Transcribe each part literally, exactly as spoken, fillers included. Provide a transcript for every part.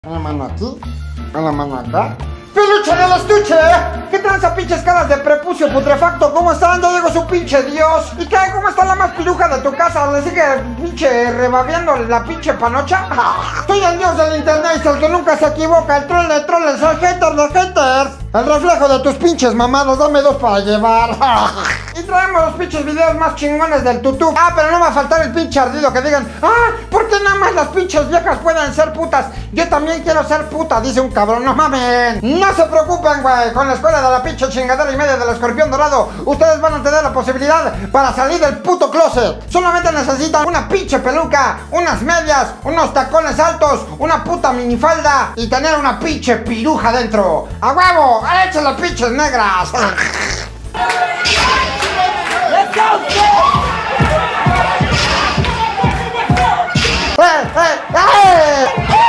Una mano aquí, una mano acá. ¡Peluche del estuche! ¿Qué tranza, pinches caras de prepucio putrefacto? ¿Cómo están? Ya llegó su pinche Dios. ¿Y qué? ¿Cómo está la más piruja de tu casa? ¿Le sigue pinche rebabeando la pinche panocha? Soy el Dios del internet, el que nunca se equivoca, el troll de trolls, el hater de haters, el reflejo de tus pinches mamados. Dame dos para llevar. Y traemos los pinches videos más chingones del tutú. Ah, pero no va a faltar el pinche ardido que digan: ah, ¿por qué nada más las pinches viejas pueden ser putas? Yo también quiero ser puta, dice un cabrón. No mamen. No se preocupen, güey, con la escuela de la pinche chingadera y media del escorpión dorado, ustedes van a tener la posibilidad para salir del puto closet. Solamente necesitan una pinche peluca, unas medias, unos tacones altos, una puta minifalda y tener una pinche piruja dentro. ¡A huevo! ¡Échale pinches negras! ¡Let's go, ¡Eh, eh, eh!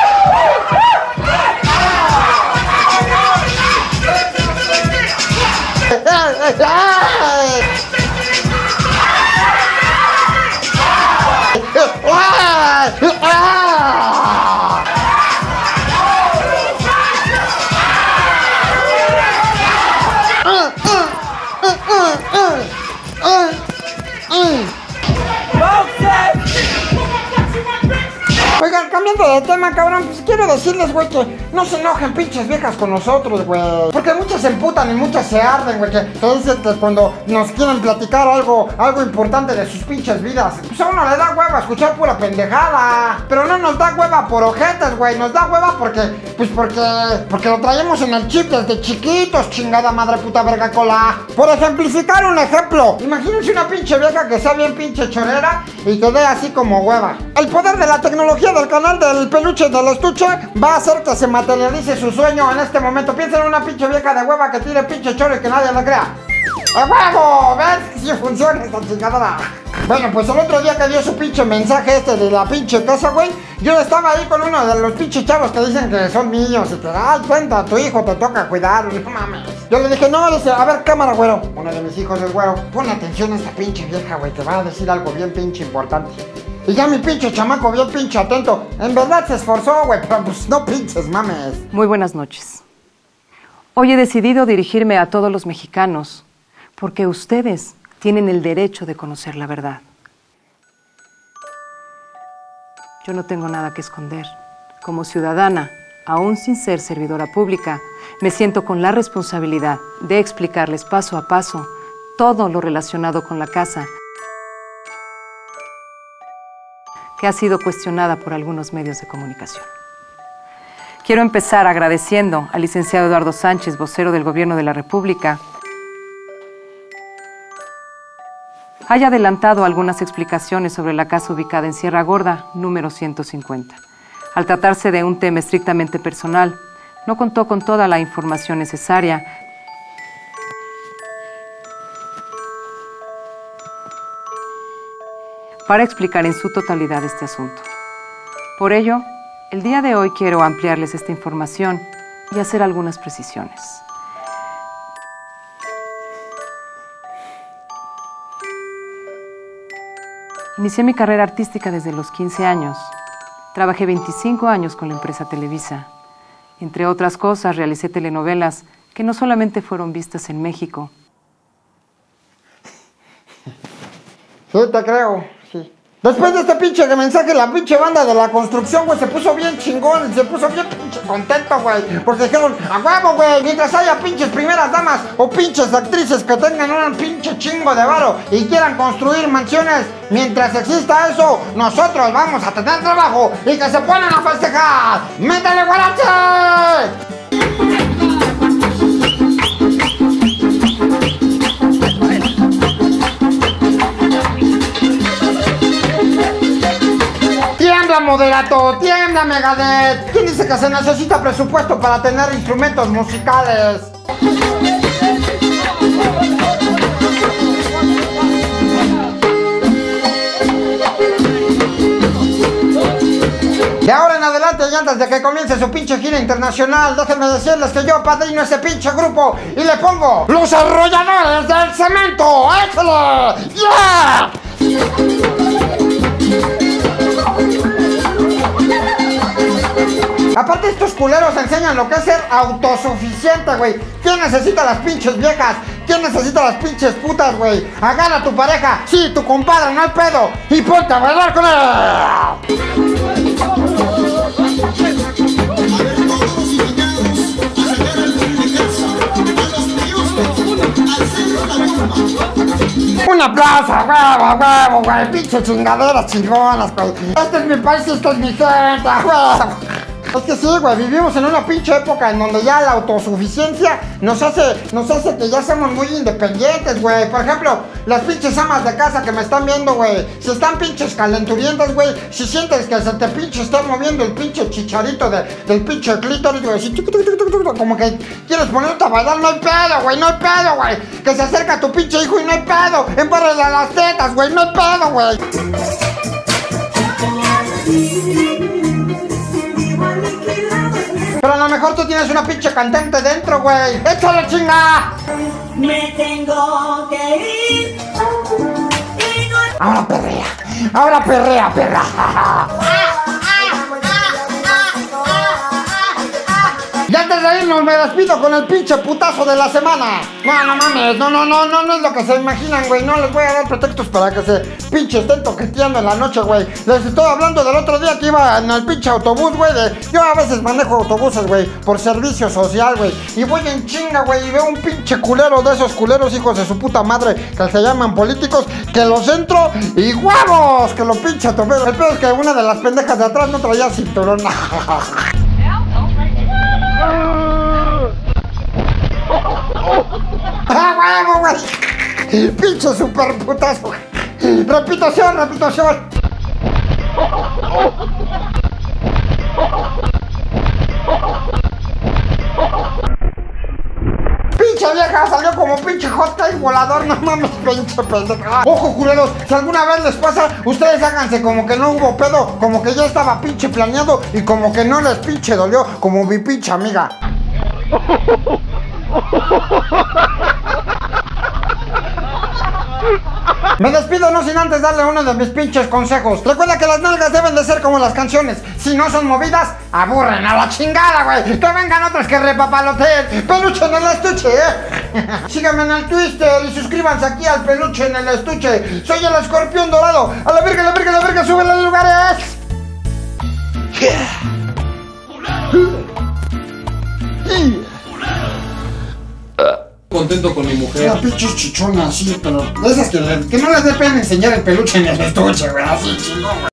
Oigan, cambiando de tema, cabrón, pues quiero decirles, güey, que no se enojen pinches viejas con nosotros, güey. Porque muchas se emputan y muchas se arden, güey. Que, que dicen que cuando nos quieren platicar algo, algo importante de sus pinches vidas, pues a uno le da hueva escuchar pura pendejada. Pero no nos da hueva por ojetes, güey. Nos da hueva porque, pues porque, porque lo traemos en el chip desde chiquitos, chingada madre puta verga cola. Por ejemplificar un ejemplo, imagínense una pinche vieja que sea bien pinche chorera y que dé así como hueva. El poder de la tecnología del canal del peluche del estuche va a hacer que se materialice su sueño en este momento. Piensen en una pinche vieja de hueva que tire pinche choro y que nadie le crea. ¡A huevo! ¿Ves? Si funciona esta chingadera. Bueno, pues el otro día que dio su pinche mensaje este de la pinche casa, güey, yo estaba ahí con uno de los pinches chavos que dicen que son niños y que, ay, cuenta, a tu hijo te toca cuidar, no mames. Yo le dije, no, dice, a ver, cámara, güero. Uno de mis hijos es güero. Pon atención a esta pinche vieja, güey, te va a decir algo bien pinche importante. Y ya mi pinche chamaco bien pinche atento. En verdad se esforzó, güey, pero pues no pinches mames. Muy buenas noches. Hoy he decidido dirigirme a todos los mexicanos porque ustedes tienen el derecho de conocer la verdad. Yo no tengo nada que esconder. Como ciudadana, aún sin ser servidora pública, me siento con la responsabilidad de explicarles paso a paso todo lo relacionado con la casa, que ha sido cuestionada por algunos medios de comunicación. Quiero empezar agradeciendo al licenciado Eduardo Sánchez, vocero del Gobierno de la República, haya adelantado algunas explicaciones sobre la casa ubicada en Sierra Gorda, número ciento cincuenta. Al tratarse de un tema estrictamente personal, no contó con toda la información necesaria para explicar en su totalidad este asunto. Por ello, el día de hoy quiero ampliarles esta información y hacer algunas precisiones. Inicié mi carrera artística desde los quince años. Trabajé veinticinco años con la empresa Televisa. Entre otras cosas, realicé telenovelas que no solamente fueron vistas en México. Sí, te creo, sí. Después de este pinche mensaje, la pinche banda de la construcción, güey, se puso bien chingón, se puso bien pinche contento, güey. Porque dijeron, a huevo, güey, mientras haya pinches primeras damas o pinches actrices que tengan un pinche chingo de varo y quieran construir mansiones, mientras exista eso, nosotros vamos a tener trabajo y que se ponen a festejar. ¡Métele, guarache! ¡Tiembla, moderato! ¡Tiembla, Megadeth! ¿Quién dice que se necesita presupuesto para tener instrumentos musicales? De ahora en adelante y antes de que comience su pinche gira internacional, déjenme decirles que yo padrino ese pinche grupo y le pongo los arrolladores del cemento. ¡Échale! ¡Yeah! Aparte estos culeros enseñan lo que es ser autosuficiente, güey. ¿Quién necesita las pinches viejas? ¿Quién necesita las pinches putas, güey? Agarra a tu pareja, sí, tu compadre, no hay pedo, y ponte a bailar con él. Un aplauso, huevo, huevo, güey, pinche chingaderas chingonas, güey. Este es mi país y esta es mi gente, huevo. Es que sí, güey, vivimos en una pinche época en donde ya la autosuficiencia nos hace, nos hace que ya somos muy independientes, güey. Por ejemplo, las pinches amas de casa que me están viendo, güey, si están pinches calenturientas, güey, si sientes que se te pinche está moviendo el pinche chicharito de, del pinche clítoris, güey, si como que quieres ponerte a bailar, no hay pedo, güey, no hay pedo, güey. Que se acerca tu pinche hijo y no hay pedo, empárrale a las tetas, güey, no hay pedo, güey. Pero a lo mejor tú tienes una pinche cantante dentro, güey. ¡Échale, chinga! Me tengo que ir. Ahora perrea. Ahora perrea, perra. Y antes de irnos me despido con el pinche putazo de la semana. No, no mames, no, no, no, no, no es lo que se imaginan, güey. No les voy a dar pretextos para que se pinche estén toqueteando en la noche, güey. Les estoy hablando del otro día que iba en el pinche autobús, güey. Yo a veces manejo autobuses, güey, por servicio social, güey. Y voy en chinga, güey, y veo un pinche culero de esos culeros hijos de su puta madre que se llaman políticos, que los entro y huevos, que lo pinche atropello. El peor es que una de las pendejas de atrás no traía cinturón. ¡Ah, huevo, güey! ¡Pinche super putazo! ¡Repitación, repitación! ¡Pinche vieja! Salió como pinche hot cake volador, no mames, pinche pendeja. Ojo, culeros, si alguna vez les pasa, ustedes háganse como que no hubo pedo, como que ya estaba pinche planeado y como que no les pinche dolió, como mi pinche amiga. Me despido no sin antes darle uno de mis pinches consejos. Recuerda que las nalgas deben de ser como las canciones. Si no son movidas, aburren a la chingada, güey. Que vengan otras que repapaloteen. Peluche en el estuche, eh. Síganme en el Twitter y suscríbanse aquí al Peluche en el estuche. Soy el escorpión dorado. A la verga, a la verga, a la verga, súbele a los lugares. Contento con mi mujer. Una pinche chichona así, pero de esas que, le, que no les dé pena enseñar el peluche en el estuche, güey, así chingón, güey.